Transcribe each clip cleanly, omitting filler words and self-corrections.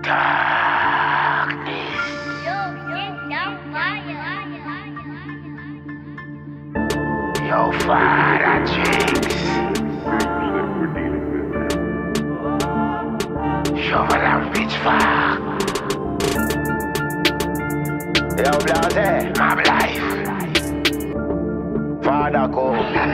Darkness. Yo, father drinks. Shovel and pitchfork. Yo, Blase, my life. Father go.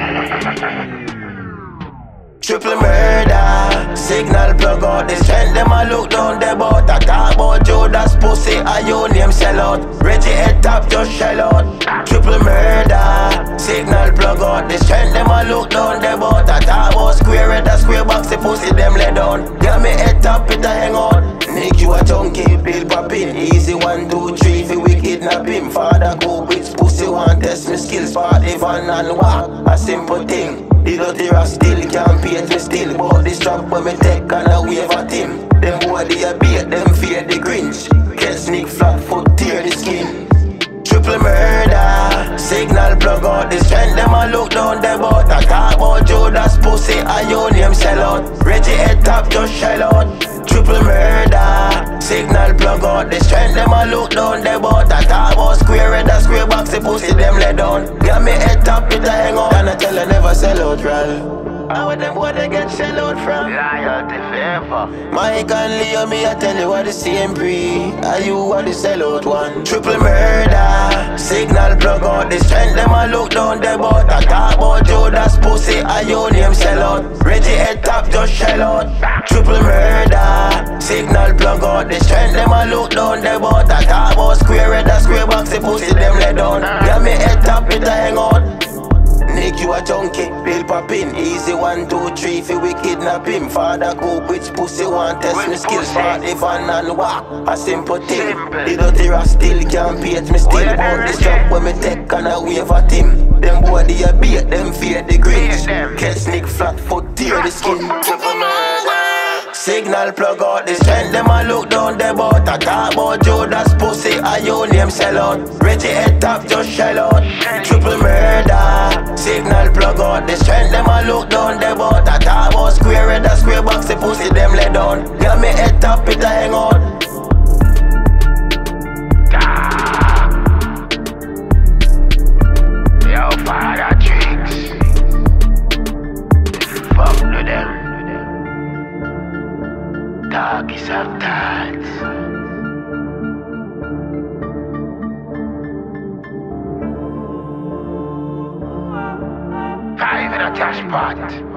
Triple murder, signal plug out the strength. Them a look down the boat. I talk about Judas pussy, and your name sell out. Reggie head top just shell out. Triple murder, signal plug out the strength. Them a look down the boat. I talk about square red, a square box, the pussy them lay down. Got me head top, it a hang out. Nick you a junkie, bill poppin'. Easy 1, 2, 3 fi we kidnap him. Father go which pussy want test me skills. Party van and walk, a simple thing. The dirty rat still can't paint me still. But this strap when me take and I wave at him. Them boy they a bait, them fear the Grinch. Get sneak flat foot, tear the skin. Triple murder, signal plug out the strength. Them a look down the boat. I talk about Judas pussy, and your name sell out. Reggie head top just shell out. Triple murder, signal plug out the strength. Them a look down the boat. I talk about square red, a square box, the pussy them lay down. Got me head top, it a hang out. And I tell her never sell out, Rawyal. How with them what they get sell out from? Loyalty forever. Mike and Leo, me I tell you what the same breed. Are you what the sell out one? Triple murder, signal plug out the strength. Them a look down the boat. I talk about Judas pussy, and your name sell out. Reggie head top just shell out. Triple murder, signal plug out the strength. Them a look down the boat. I talk about square red, a square box, the pussy them lay down. Got me head top, it a hang out. Nick you a junkie, bill poppin'. Easy 1, 2, 3 fi we kidnap him. Father go which pussy want test me skills. Party van and walk, a simple thing. The dirty rat still can't paint me still. But this strap when me take and I wave at him. Them boy they a bait, them fear the Grinch. Get sneak flat foot, tear the skin. Triple murder, signal plug out the strength. Them a look down the boat. I talk about Judas pussy, and your name sell out. Reggie head top just shell out. Triple murder, signal plug out the strength. Them a look down the boat. I talk about square red, a square box, the pussy them lay down. Got me head top, it a hang out. Yo, father drinks. Fuck to them. Darkest of thoughts. Five in a cash pot.